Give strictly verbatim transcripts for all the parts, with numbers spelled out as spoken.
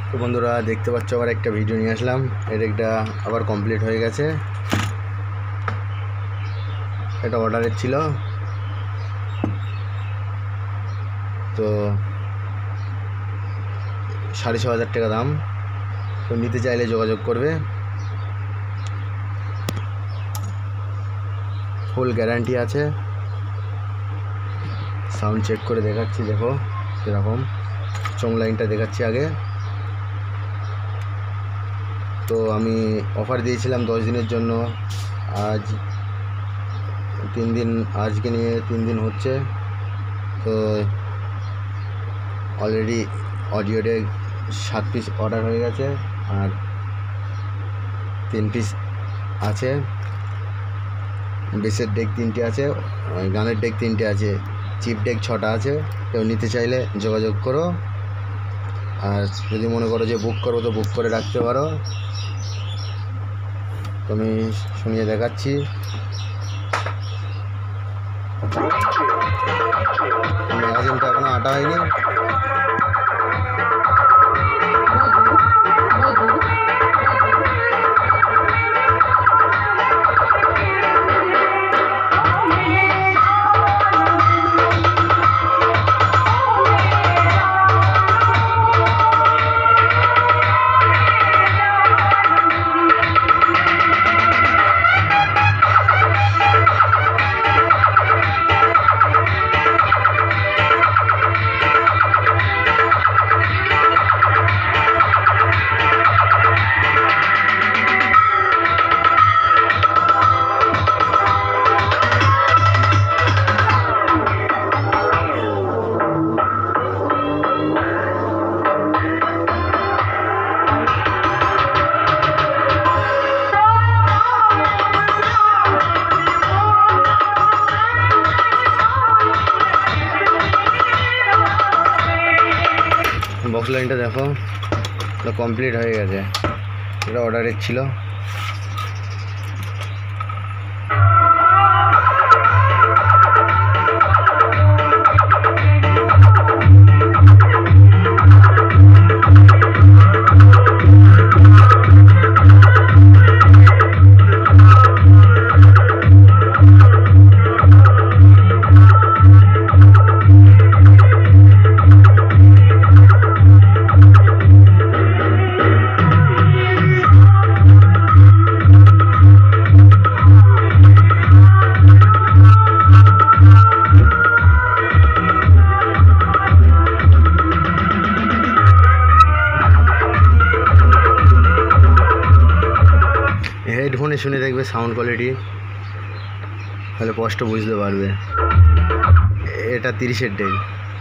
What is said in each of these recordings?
তো বন্ধুরা দেখতে পাচ্ছ আবার একটা ভিডিও নিয়ে আসলাম। এর একটা আবার কমপ্লিট হয়ে গেছে। এটা অর্ডারের ছিল, তো সাড়ে ছ হাজার টাকা দাম। তো নিতে চাইলে যোগাযোগ করবে, ফুল গ্যারান্টি আছে। সাউন্ড চেক করে দেখাচ্ছি, দেখো কীরকম। চোং লাইনটা দেখাচ্ছি আগে। তো আমি অফার দিয়েছিলাম দশ দিনের জন্য, আজ তিন দিন, আজকে নিয়ে তিন দিন হচ্ছে। তো অলরেডি অডিও ডেক সাত পিস অর্ডার হয়ে গেছে, আর তিন পিস আছে। বেসের ডেক তিনটে আছে, গানের ডেক তিনটে আছে, চিপ ডেক ছটা আছে। কেউ নিতে চাইলে যোগাযোগ করো। আর যদি মনে করো যে বুক করো তো বুক করে রাখতে পারো। তো আমি শুনিয়ে দেখাচ্ছি। ম্যাগাজিনটা এখনো আটা হয়নি। বক্স লাইনটা দেখো, এটা কমপ্লিট হয়ে গেছে। এটা অর্ডারের ছিল। হেডফোনে শুনে দেখবে সাউন্ড কোয়ালিটি, তাহলে স্পষ্ট বুঝতে পারবে। এটা তিরিশের ডেক।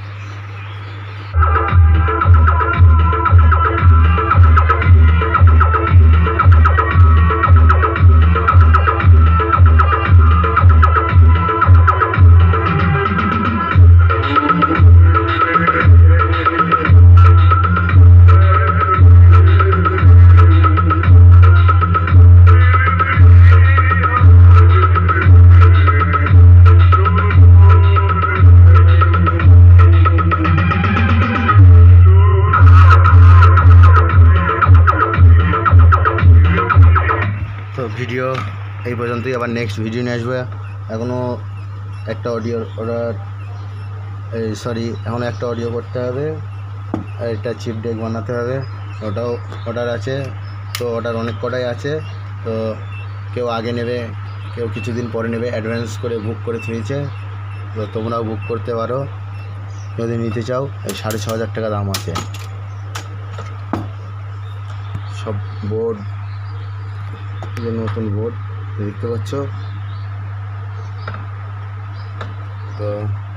তো ভিডিও এই পর্যন্তই, আবার নেক্সট ভিডিও নিয়ে আসবে। এখনও একটা অডিও অর্ডার, এই সরি এখনও একটা অডিও করতে হবে, আর একটা চিপ ডেক বানাতে হবে, ওটাও অর্ডার আছে। তো অর্ডার অনেক কটাই আছে। তো কেউ আগে নেবে, কেউ কিছুদিন পরে নেবে, অ্যাডভান্স করে বুক করে থুয়েছে। তো তোমরাও বুক করতে পারো যদি নিতে চাও। এই সাড়ে ছ হাজার টাকা দাম আছে। সব বোর্ড, নতুন বোর্ড দেখতে পাচ্ছ। তো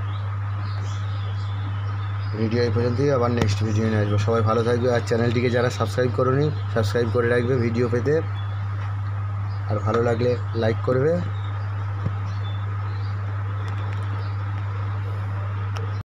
ভিডিও এই পর্যন্তই, আবার নেক্সট ভিডিও নিয়ে আসবো। সবাই ভালো থাকবে, আর চ্যানেলটিকে যারা সাবস্ক্রাইব করোনি সাবস্ক্রাইব করে রাখবে ভিডিও পেতে। আর ভালো লাগলে লাইক করবে।